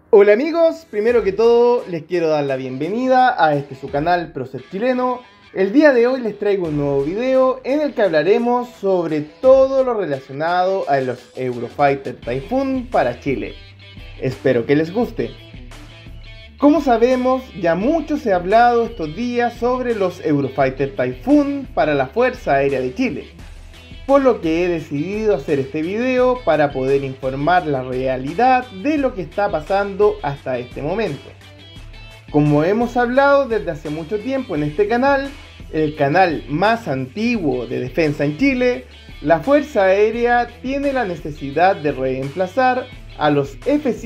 Hola amigos, primero que todo les quiero dar la bienvenida a su canal Procer Chileno. El día de hoy les traigo un nuevo video en el que hablaremos sobre todo lo relacionado a los Eurofighter Typhoon para Chile. Espero que les guste. Como sabemos, ya mucho se ha hablado estos días sobre los Eurofighter Typhoon para la Fuerza Aérea de Chile, por lo que he decidido hacer este video para poder informar la realidad de lo que está pasando hasta este momento. Como hemos hablado desde hace mucho tiempo en este canal, el canal más antiguo de defensa en Chile, la Fuerza Aérea tiene la necesidad de reemplazar a los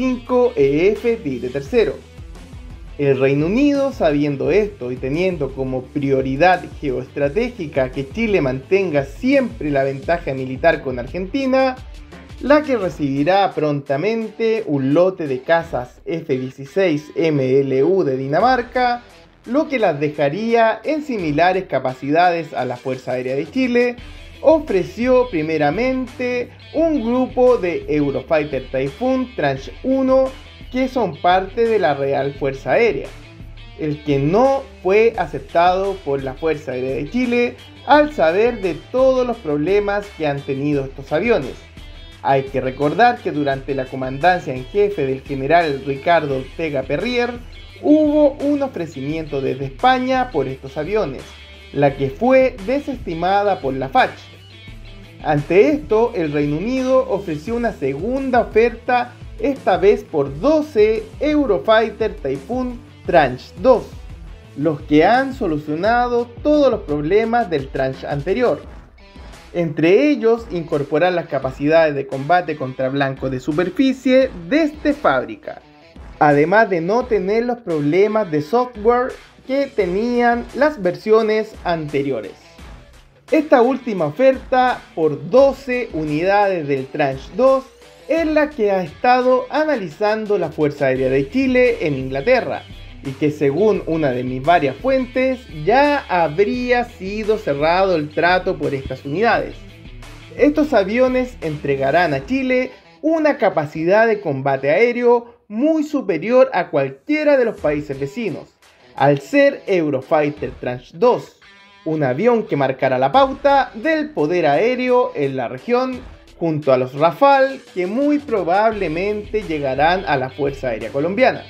F-5EF Tigre III. El Reino Unido, sabiendo esto y teniendo como prioridad geoestratégica que Chile mantenga siempre la ventaja militar con Argentina, la que recibirá prontamente un lote de cazas F-16 MLU de Dinamarca, lo que las dejaría en similares capacidades a la Fuerza Aérea de Chile, ofreció primeramente un grupo de Eurofighter Typhoon Tranche 1 que son parte de la Real Fuerza Aérea, el que no fue aceptado por la Fuerza Aérea de Chile al saber de todos los problemas que han tenido estos aviones. Hay que recordar que durante la comandancia en jefe del general Ricardo Ortega Perrier hubo un ofrecimiento desde España por estos aviones, la que fue desestimada por la FACH. Ante esto, el Reino Unido ofreció una segunda oferta, esta vez por 12 Eurofighter Typhoon Tranche 2, los que han solucionado todos los problemas del tranche anterior. Entre ellos, incorporar las capacidades de combate contra blanco de superficie desde fábrica, además de no tener los problemas de software que tenían las versiones anteriores. Esta última oferta por 12 unidades del Tranche 2 es la que ha estado analizando la Fuerza Aérea de Chile en Inglaterra y que, según una de mis varias fuentes, ya habría sido cerrado el trato por estas unidades. Estos aviones entregarán a Chile una capacidad de combate aéreo muy superior a cualquiera de los países vecinos, al ser Eurofighter Tranche 2, un avión que marcará la pauta del poder aéreo en la región, junto a los Rafale, que muy probablemente llegarán a la Fuerza Aérea Colombiana.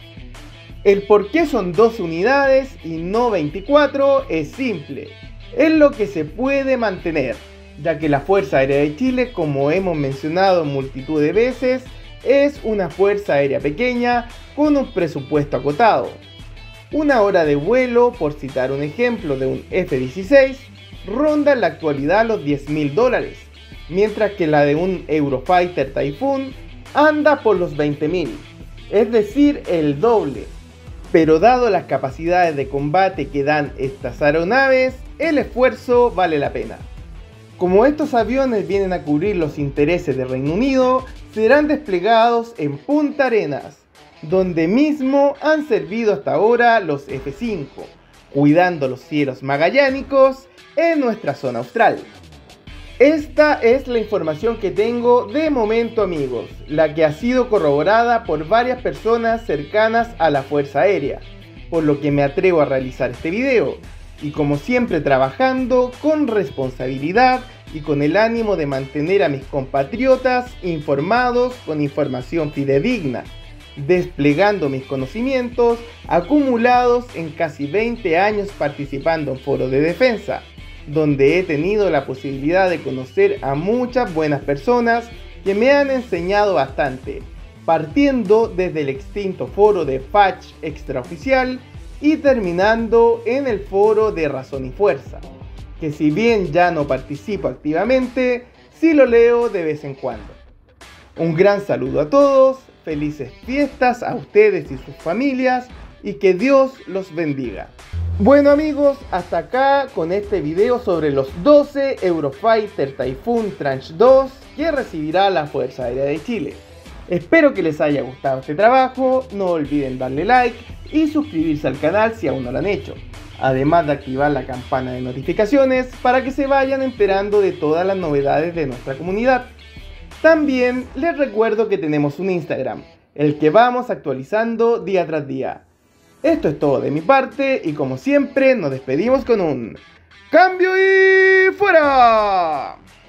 El por qué son 12 unidades y no 24 es simple, es lo que se puede mantener, ya que la Fuerza Aérea de Chile, como hemos mencionado multitud de veces, es una fuerza aérea pequeña con un presupuesto acotado. Una hora de vuelo, por citar un ejemplo de un F-16, ronda en la actualidad los $10.000, mientras que la de un Eurofighter Typhoon anda por los 20.000, es decir, el doble. Pero dado las capacidades de combate que dan estas aeronaves, el esfuerzo vale la pena. Como estos aviones vienen a cubrir los intereses del Reino Unido, serán desplegados en Punta Arenas, donde mismo han servido hasta ahora los F-5, cuidando los cielos magallánicos en nuestra zona austral. Esta es la información que tengo de momento, amigos, la que ha sido corroborada por varias personas cercanas a la Fuerza Aérea, por lo que me atrevo a realizar este video, y como siempre trabajando con responsabilidad y con el ánimo de mantener a mis compatriotas informados con información fidedigna, desplegando mis conocimientos acumulados en casi 20 años participando en foros de defensa, donde he tenido la posibilidad de conocer a muchas buenas personas que me han enseñado bastante, partiendo desde el extinto foro de FACH extraoficial y terminando en el foro de Razón y Fuerza, que si bien ya no participo activamente, sí lo leo de vez en cuando. Un gran saludo a todos, felices fiestas a ustedes y sus familias y que Dios los bendiga. Bueno amigos, hasta acá con este video sobre los 12 Eurofighter Typhoon Tranche 2 que recibirá la Fuerza Aérea de Chile. Espero que les haya gustado este trabajo, no olviden darle like y suscribirse al canal si aún no lo han hecho, además de activar la campana de notificaciones para que se vayan enterando de todas las novedades de nuestra comunidad. También les recuerdo que tenemos un Instagram, el que vamos actualizando día tras día. Esto es todo de mi parte y como siempre nos despedimos con un ¡cambio y fuera!